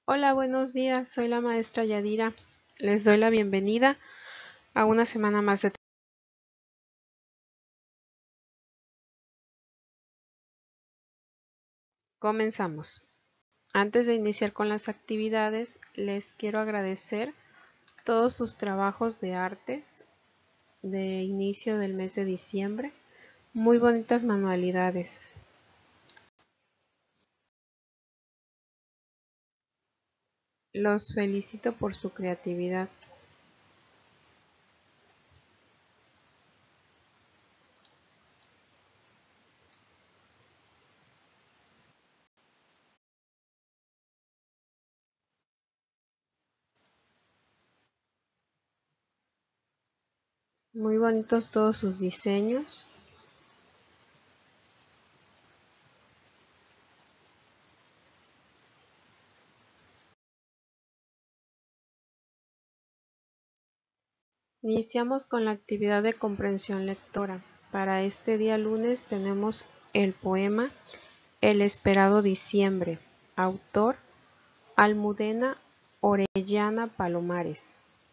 Hola, buenos días. Soy la maestra Yadira. Les doy la bienvenida a una semana más de Comenzamos. Antes de iniciar con las actividades, les quiero agradecer todos sus trabajos de artes de inicio del mes de diciembre. Muy bonitas manualidades. Los felicito por su creatividad. Muy bonitos todos sus diseños. Iniciamos con la actividad de comprensión lectora. Para este día lunes tenemos el poema El esperado diciembre. Autor Almudena Orellana Palomares.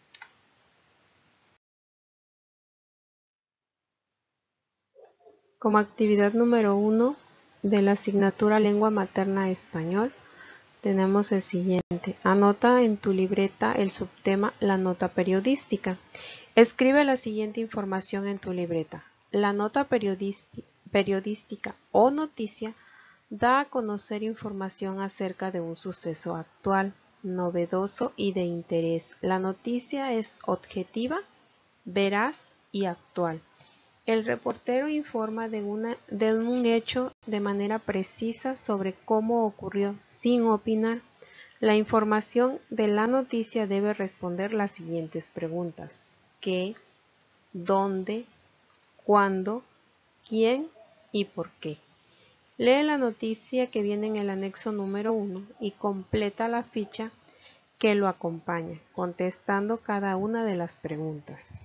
Como actividad número 1 de la asignatura Lengua Materna Español, tenemos el siguiente. Anota en tu libreta el subtema La nota periodística. Escribe la siguiente información en tu libreta. La nota periodística o noticia da a conocer información acerca de un suceso actual, novedoso y de interés. La noticia es objetiva, veraz y actual. El reportero informa de un hecho de manera precisa sobre cómo ocurrió, sin opinar. La información de la noticia debe responder las siguientes preguntas: ¿qué? ¿Dónde? ¿Cuándo? ¿Quién? ¿Y por qué? Lee la noticia que viene en el anexo número 1 y completa la ficha que lo acompaña, contestando cada una de las preguntas.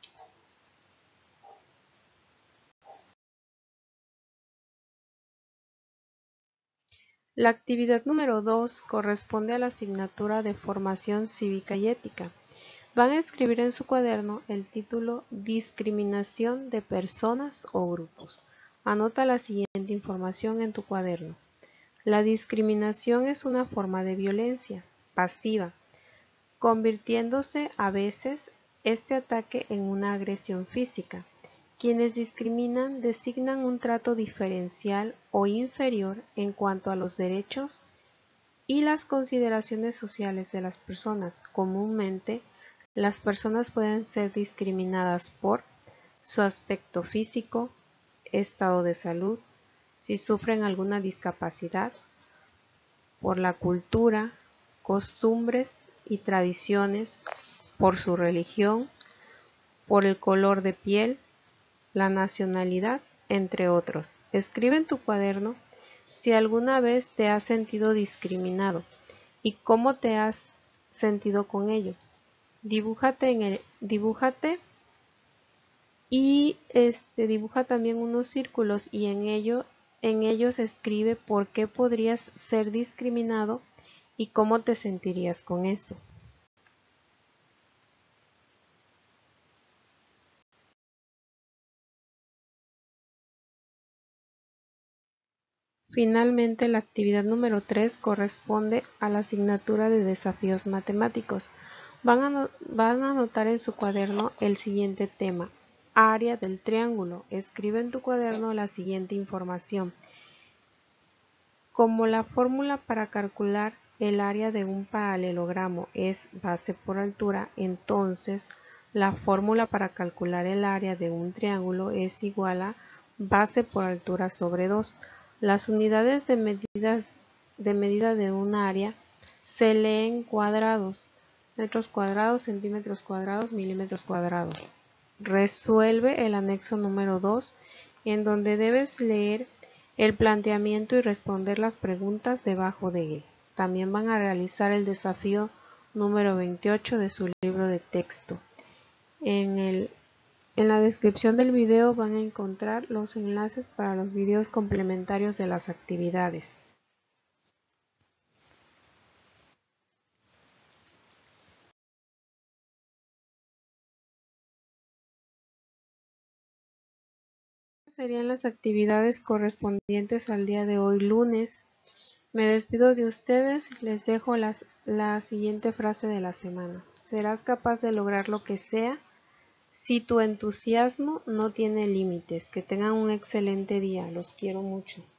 La actividad número 2 corresponde a la asignatura de Formación Cívica y Ética. Van a escribir en su cuaderno el título Discriminación de personas o grupos. Anota la siguiente información en tu cuaderno. La discriminación es una forma de violencia pasiva, convirtiéndose a veces este ataque en una agresión física. Quienes discriminan designan un trato diferencial o inferior en cuanto a los derechos y las consideraciones sociales de las personas. Comúnmente, las personas pueden ser discriminadas por su aspecto físico, estado de salud, si sufren alguna discapacidad, por la cultura, costumbres y tradiciones, por su religión, por el color de piel, la nacionalidad, entre otros. Escribe en tu cuaderno si alguna vez te has sentido discriminado y cómo te has sentido con ello. Dibújate y dibuja también unos círculos y en ellos escribe por qué podrías ser discriminado y cómo te sentirías con eso. Finalmente, la actividad número 3 corresponde a la asignatura de desafíos matemáticos. Van a anotar en su cuaderno el siguiente tema: área del triángulo. Escribe en tu cuaderno la siguiente información. Como la fórmula para calcular el área de un paralelogramo es base por altura, entonces la fórmula para calcular el área de un triángulo es igual a base por altura sobre 2. Las unidades de medida de un área se leen cuadrados, metros cuadrados, centímetros cuadrados, milímetros cuadrados. Resuelve el anexo número 2, en donde debes leer el planteamiento y responder las preguntas debajo de él. También van a realizar el desafío número 28 de su libro de texto. En la descripción del video van a encontrar los enlaces para los videos complementarios de las actividades. serían las actividades correspondientes al día de hoy, lunes. Me despido de ustedes y les dejo la siguiente frase de la semana. Serás capaz de lograr lo que sea si tu entusiasmo no tiene límites. Que tengan un excelente día. Los quiero mucho.